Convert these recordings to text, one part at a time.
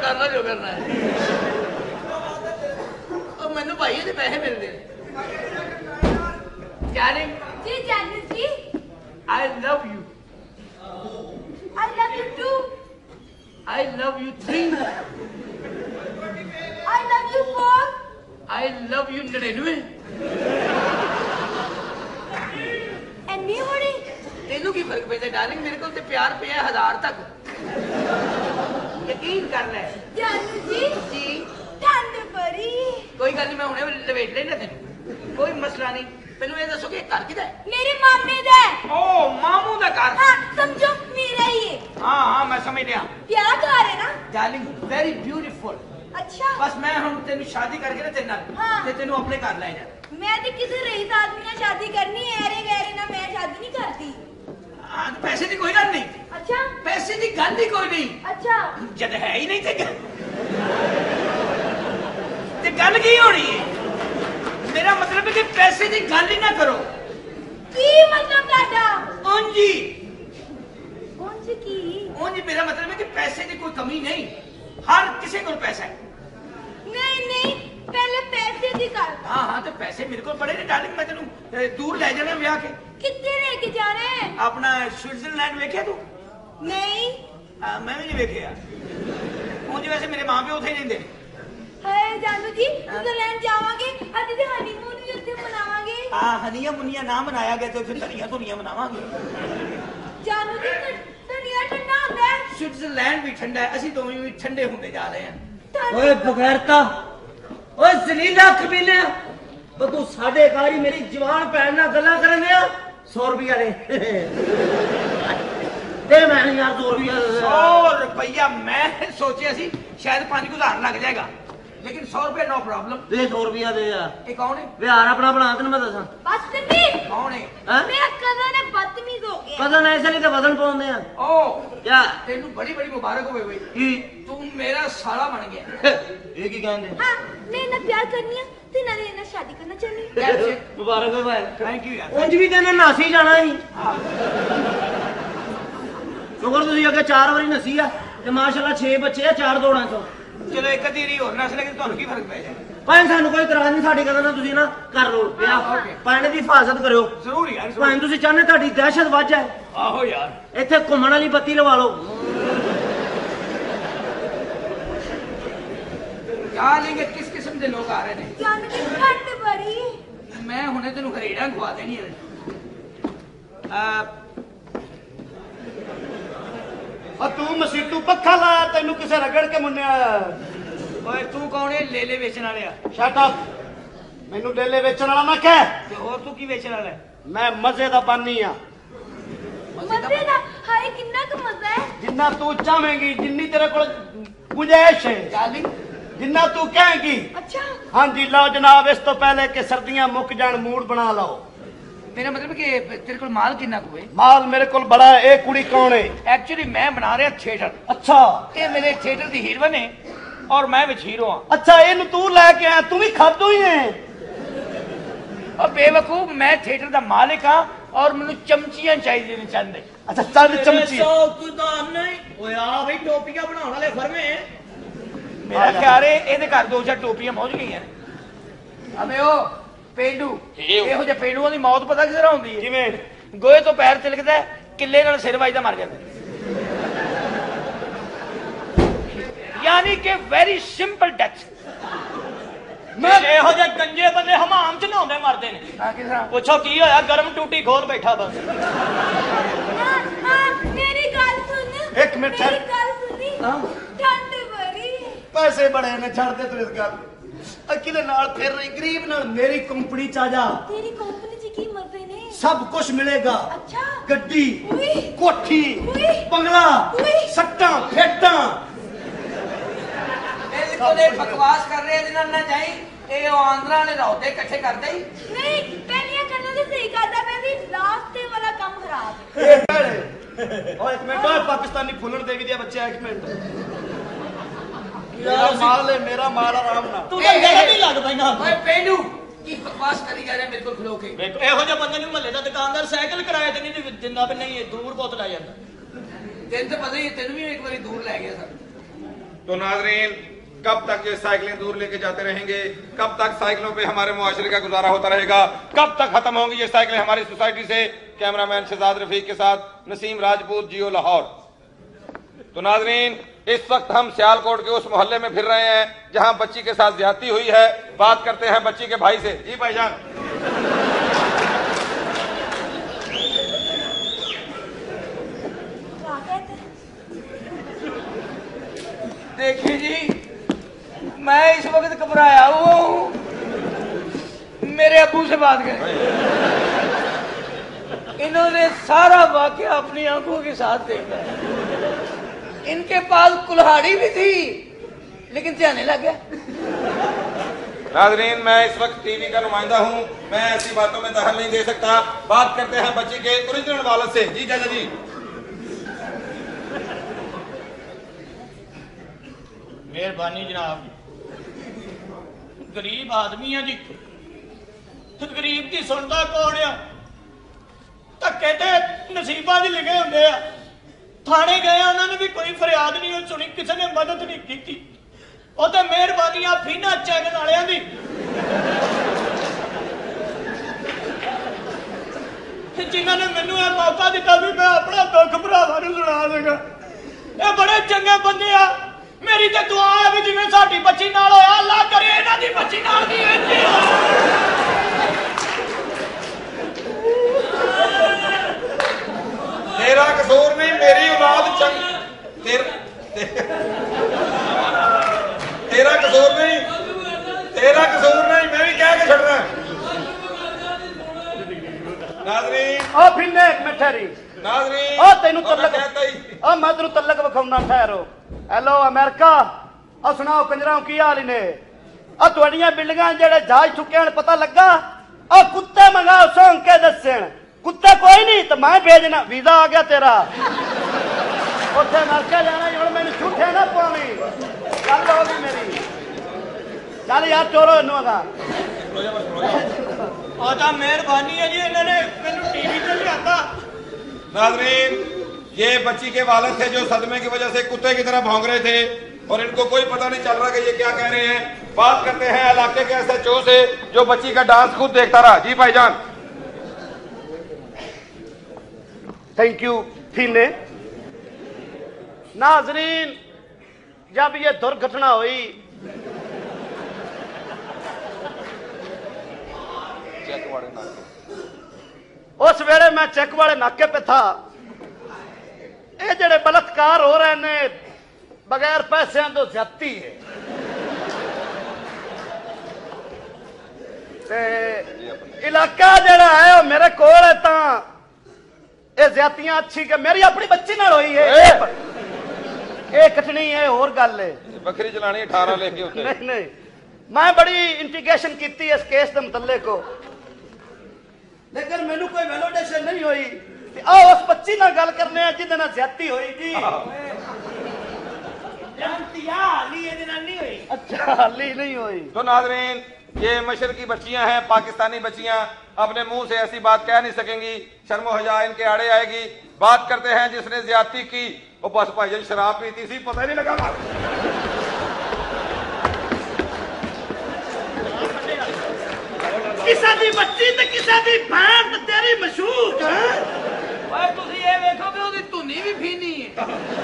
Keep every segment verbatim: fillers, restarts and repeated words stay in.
कर लो जो करना है। मैनू भाई ये पैसे मिलते हैं। Darling, ji Janvi ji, I love you. I love you too. I love you three. I love you four. I love you ninety-nine. And me होनी? तेनू की फर्क पैंदा डार्लिंग, मेरे को ते प्यार पे है हजार तक। यकीन कर ले। जानवी जी, जी ठंड बड़ी। कोई गल नहीं, मैं हुणे लपेट लेना तेनू, कोई मसला नहीं। मैनू ये दसो कि घर किदा है? मेरे मामे दा है। ओ मामू दा घर। हाँ समझो मेरा ही है। हाँ हाँ मैं समझ लिया। प्यार घर है ना? Darling very beautiful. अच्छा बस मैं हम तेनू शादी करके ना तेरे नाल हाँ। ते तेनू अपने घर ले जा। मैं तो किसी रईस आदमी ने शादी करनी है, अरे गहरे ना मैं शादी नहीं करती। हाँ तो पैसे की कोई गल नहीं। अच्छा पैसे की गल ही कोई नहीं। अच्छा जद है ही नहीं ते गल की होनी है? मेरा मतलब है कि पैसे की गल ही ना करो। की मतलब दादा? ओंजी ओंजी की? ओंजी मेरा मतलब है कि पैसे की कोई कमी नहीं, हर किसी को पैसा है। नहीं नहीं पहले पैसे की कर। हाँ हाँ तो पैसे मेरे को बड़े ने डार्लिंग, मैं तेनू दूर ले जाना ब्याह के। कितने लेके जाना है? अपना स्विट्जरलैंड वेखिया तू? नहीं आ, मैं भी नहीं वेखिया। ओंजी वैसे मेरे मां प्यो उथे ही रहंदे। हाय जानू जी स्विट्जरलैंड जावांगे, अभी ते हनीमून भी उत्थे मनावांगे। हां हनिया मुनिया ना मनाया गया तो फिर धनिया धुनिया मनावांगे। जानू जी धनिया ठंडा होता है। स्विट्जरलैंड भी ठंडा है, ਅਸੀਂ ਦੋਵੇਂ ਵੀ ठंडे ਹੁੰਦੇ जा रहे हैं। ओए बगैरता, ओए जलीला कमीने, तो तू साडे कारी मेरी जवान भैन नाल गल्लां करन दिया सौ रुपया दे दे मैं यार सौ रुपया सौ रुपया मैं सोचा सी शायद पांच गुजार लग जाएगा, लेकिन सौ रुपया नो प्रॉब्लम। दे सौ रुपया दे यार। ये कौन है? यार अपना बना तेन मैं दसा। बदतमीज कौन है? मेरा कजन है, बदतमीज हो गया। कजन ऐसे नहीं तो वजन पाउंदे आ। ओ क्या तेनू बड़ी बड़ी मुबारक होवे भाई, की तू मेरा साला बन गया। ये की कहंदे? हां मैं ना प्यार करनी है ते ना ना शादी करना चाहनी। मुबारक हो भाई। थैंक यू यार। उंज भी तेने नासी जाना ही शुक्र तुसी अगे चार बारी नसी आ ते माशाल्लाह छह बच्चे आ चार दौड़ां चो। चलो एक अधीरी होर नस लेकिन ਤੁਹਾਨੂੰ ਕੀ ਫਰਕ ਪੈ ਜਾਏ? ਭਾਵੇਂ ਸਾਨੂੰ ਕੋਈ ਇਤਰਾਜ਼ ਨਹੀਂ, ਸਾਡੀ ਕਦਰ ਨਾਲ ਤੁਸੀਂ ਨਾ ਕਰ ਲਓ ਵਿਆਹ, ਪਾਣੀ ਦੀ ਹਿਫਾਜ਼ਤ ਕਰਿਓ। ਜ਼ਰੂਰ ਯਾਰ ਭਾਵੇਂ ਤੁਸੀਂ ਚਾਹੁੰਦੇ ਤੁਹਾਡੀ ਦਹਿਸ਼ਤ ਵੱਧ ਜਾਏ, ਆਹੋ ਯਾਰ ਇੱਥੇ ਘੁੰਮਣ ਵਾਲੀ ਬੱਤੀ ਲਵਾ ਲਓ। क्या लेंगे? किस किस्म के लोग आ रहे हैं? जान की ठंड बड़ी है। मैं हुणे तेनू खरीड़ा खवा देनी है। तू मसीतू पक्खा लाया, तेनू किसे रगड़ के मुन्निया। ओए तू कौन है? लेले बेचने वाले आ? शट अप, मैनू लेले बेचण वाला ना कह। ते और तू की बेचने वाला है? मैं मजे दा बानी आ। मजे दा? हाय कितना का मजा है। जिन्ना तू चाहेंगी, जिन्नी तेरे कोल गुंजाइश है, डार्लिंग जिन्ना तू कहेंगी। अच्छा हाँ जी लो जनाब, इस तो पहले कि सर्दियां मुक जान मूड बना लो। मेरा मतलब कि तेरे को माल कितना को है? माल मेरे को बड़ा है। एक कुड़ी कौन है? एक्चुअली मैं बना रहा थिएटर। अच्छा ये मेरे थिएटर की हीरोइन है और मैं विच हीरो हां। अच्छा इनू तू लेके आया, तू भी खादो ही है। और बेवकूफ मैं थिएटर का मालिक हां और मैनू चमचियां चाहिए नहीं चाहते। अच्छा चल चमची नहीं ओए आ भाई टोपियां बनाने वाले फर्मे मेरा ख्याल है ਇਹਦੇ ਘਰ ਦੋ ਚਾਰ ਟੋਪੀਆਂ ਪਹੁੰਚ ਗਈਆਂ ਨੇ। ਅਬੇ ਉਹ ਪੇਂਡੂ ਇਹੋ ਜਿਹੇ ਪੇਂਡੂਆਂ ਦੀ ਮੌਤ ਪਤਾ ਕਿਸ ਤਰ੍ਹਾਂ ਹੁੰਦੀ ਹੈ? ਕਿਵੇਂ? ਗੋਹੇ ਤੋਂ ਪੈਰ ਤਿਲਕਦਾ, ਕਿੱਲੇ ਨਾਲ ਸਿਰ ਵੱਜਦਾ ਮਰ ਜਾਂਦਾ। ਯਾਨੀ ਕਿ ਵੈਰੀ ਸਿੰਪਲ ਡੈਥ। मैं ਇਹੋ ਜਿਹੇ ਗੰਜੇ ਬੰਦੇ ਹਮਾਮ ਚ ਨਹਾਉਂਦੇ ਮਰਦੇ ਨੇ। ਹਾਂ ਕਿਸ ਤਰ੍ਹਾਂ? ਪੁੱਛੋ ਕੀ ਹੋਇਆ? ਗਰਮ ਟੂਟੀ ਖੋਲ ਬੈਠਾ ਬਸ। हां हां मेरी गल सुन। एक मिनट मेरी गल सुनी। ठंड बड़ी है। पैसे बड़े ने छड़ दे तू इस गल अकेले नाल फिर रही गरीब नाल। मेरी कंपनी च आ जा, तेरी कंपनी च की मजे ने? सब कुछ मिलेगा। अच्छा गड्डी, उई कोठी, उई बंगला, उई सट्टा फेटा। बिल्कुल बकवास कर रहे हैं ना जाई ए आंध्रा ने रौदे इकट्ठे करते ही नहीं। पहलियां करना तो सही करता, पहली लास्ट वाला काम खराब है। ए भैणे ओ एक मिनट, ओए पाकिस्तानी फुलन देवी दिया बच्चे एक मिनट। मेरा माल है, मेरा माल आराम ना। तू तो गला नहीं लगदा ना। ओए पेंडू की बकवास करी जा रहे हैं बिल्कुल खलो के। देखो ਇਹੋ ਜਿਹੇ ਬੰਦੇ ਨੂੰ ਮਹੱਲੇ ਦਾ ਦੁਕਾਨਦਾਰ ਸਾਈਕਲ ਕਿਰਾਏ ਤੇ ਨਹੀਂ ਦਿੰਦਾ, ਵੀ ਨਹੀਂ ਇਹ ਦੂਰ ਬਹੁਤ ਲੈ ਜਾਂਦਾ। ਤੈਨੂੰ ਤਾਂ ਪਤਾ ਹੀ ਹੈ, ਤੈਨੂੰ ਵੀ ਇੱਕ ਵਾਰੀ ਦੂਰ ਲੈ ਗਿਆ ਸਰ। तो नाजरीन, कब तक ये साइकिलें दूर लेके जाते रहेंगे? कब तक साइकिलों पे हमारे मुआशरे का गुजारा होता रहेगा? कब तक खत्म होंगी ये साइकिलें हमारी सोसाइटी से? कैमरामैन शहजाद रफीक के साथ नसीम राजपूत, जियो लाहौर। तो नाजरीन, इस वक्त हम सियालकोट के उस मोहल्ले में फिर रहे हैं जहां बच्ची के साथ ज्यादती हुई है। बात करते हैं बच्ची के भाई से। जी भाईजान। देखिए जी, मैं इस वक्त घबराया हुआ हूँ, मेरे अब्बू से बात करें। इन्होंने सारा वाकया अपनी आंखों के साथ देखा है। इनके पास कुल्हाड़ी भी थी लेकिन जाने लग गया। नाजरीन, मैं इस वक्त टीवी का नुमाइंदा हूँ, मैं ऐसी बातों में दखल नहीं दे सकता। बात करते हैं बच्ची के ओरिजिनल वालिद से। जी चाचा जी। मेहरबानी जनाब, गरीब आदमी है जी, गरीब की सुनता कौन आ? धक्के ते नसीबा दी लिखे होंगे आ। थाने गए उन्होंने भी कोई फरियाद नहीं सुनी, किसी ने मदद नहीं की। वो तो मेहरबानी आ फीना चैनल वालियां दी, जिन्होंने मैनू यह मौका दिता भी मैं अपना दुख भरावां नूं सुना देगा। ये बड़े चंगे बंदे आ। मेरी तो दुआ है भी जिवें साडी बच्ची नाल होया, अल्लाह करे इन्हां दी बच्ची नाल भी इंज ही होवे। तेरा कसूर नहीं, मेरी औलाद चंग तेर, ते, तेरा कसूर नहीं, तेरा कसूर नहीं, मैं भी कह के छड़ना। नाज़रीन, ओ फिन्ने एक मिनट ठहरी। नाज़रीन, ओ तेनू तलक ओ मैं तेनू तलक विखाउना, ठहरो। हेलो अमेरिका, ओ सुनाओ कंजराओ की हाल ने? ओ तुहाडियां बिल्डिंगां जेड़े जहाज चुके हैं पता लगा? ओ कुत्ते मंगाओ सौं के दसन। कुत्ते कोई नहीं तो मैं भेजना। वीजा आ गया तेरा, उत्थे अमेरिका जाना ही। हुण मैनू झूठे ना पावी, गल हो गई मेरी। चल यार चोरो इनू अगा। आजा मेहरबानी है जी, इन्होंने मैनू टीवी ते लियाता। नाज़रीन, ये बच्ची के वालिद थे जो सदमे की वजह से कुत्ते की तरह भौंक रहे थे और इनको कोई पता नहीं चल रहा कि ये क्या कह रहे हैं। बात करते हैं इलाके के एस एच ओ से जो बच्ची का डांस खुद देखता रहा। जी भाईजान। थैंक यू फीने। नाजरीन, जब ये दुर्घटना हुई उस वेले मैं चेक वाले नाके पे था। ये जड़े बलात्कार हो रहे ने बगैर पैसों तो ज्यादती है। ते इलाका जड़ा है वो मेरे कोल है, ता ये ज्यादतियां अच्छी के मेरी अपनी बच्ची नाल होई है। ये कटनी है और गल है, बकरी चलानी अठारह लेके होते। नहीं नहीं, मैं बड़ी इंटीग्रेशन की इस केस के मुतल्ले को, लेकिन मैनू कोई वैलिडेशन नहीं हुई। आओ उस बच्ची नाल गल करने हैं जिहदे नाल ज्यादती हुई जी। अच्छा हाली नहीं हुई। तो नाज़रीन, ये मशर की बच्चियां हैं, पाकिस्तानी बच्चियां अपने मुंह से ऐसी बात कह नहीं सकेंगी, शर्मो हया इनके आड़े आएगी। बात करते हैं जिसने ज्यादती की। वो बस भाईजान शराब पीती सी, पता ही नहीं लगा। किसा दी बच्ची ते किसा दी भैन ते तेरी मशहूर है। ओए तुसी ये देखो कि ओदी धुनी भी फीनी है।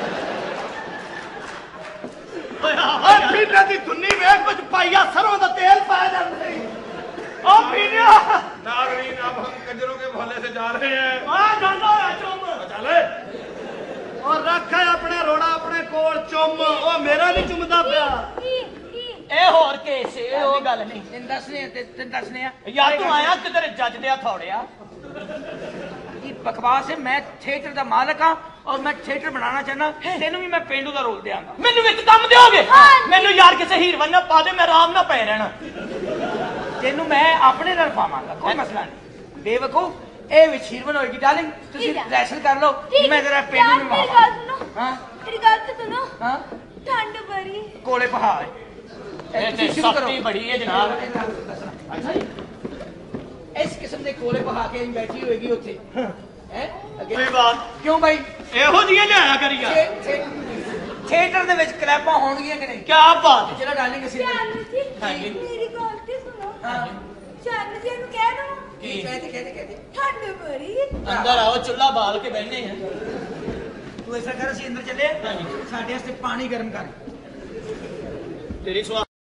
ओए पीने दी धुनी वेख, कुछ पाइया सरों दा तेल पाया जांदा है। ओ पीनिया। नाज़रीन, अब हम कंजरों के मोहल्ले से जा रहे हैं। आ जांदा है चुम चले और रखा अपने रोड़ा अपने कोल चुम। ओ मेरा नहीं चुमदा पिया। ए होर केस ए ओ गल नहीं। तेन दसने ते तेन दसने आ यार तू आया किधर जज दे थोड़िया ये बकवास है। मैं थिएटर का मालिक हाँ और मैं थिएटर बनाना चाहना। तेनू भी मैं पेंडू का रोल देंगा। मैनू विच कम दोगे? मैनू यार किसे हीरवन ना पा दे, मैं आराम ना पे रहना। तेनू मैं अपने नाल पावांगा, कोई मसला नहीं। बेवकूफ, ए विच हीरवन होएगी। डार्लिंग तुसी रैसल कर लो, मैं जरा पेंडू में मेरी गल सुनो। हां मेरी गल तो सुनो। हां ठंड बड़ी कोले पहाड़ ए ते सख्ती बड़ी है जनाब। अच्छा जी, इस किस्म के कोले पहा के बैठी होएगी उत्थे हैं? कोई बात क्यों भाई? एहो जी लिया करी यार। थिएटर ਦੇ ਵਿੱਚ ਕਲੈਪਾਂ ਹੋਣਗੀਆਂ ਕਿ ਨਹੀਂ? ਕਿਆ ਬਾਤ ਹੈ। ਚਲੋ ਡਾਰਲਿੰਗ ਅਸੀਂ ਚਾਨੂ ਜੀ ਹਾਂਜੀ। ਮੇਰੀ ਗੱਲ ਤੇ ਸੁਣੋ ਹਾਂ ਚਾਨੂ ਜੀ ਨੂੰ ਕਹਿ ਦੋ ਕੀ ਕਹਦੇ ਕਹਦੇ ਕਹਦੇ ਠੰਡ ਬੜੀ ਅੰਦਰ ਆਓ ਚੁੱਲ੍ਹਾ ਬਾਲ ਕੇ ਬੈਠਨੇ ਆ। ਤੂੰ ਇਸ ਤਰ੍ਹਾਂ ਕਰ ਅਸੀਂ ਅੰਦਰ ਚੱਲੇ ਹਾਂਜੀ। ਸਾਡੇ ਵਾਸਤੇ ਪਾਣੀ ਗਰਮ ਕਰ ਤੇਰੀ ਸਵਾ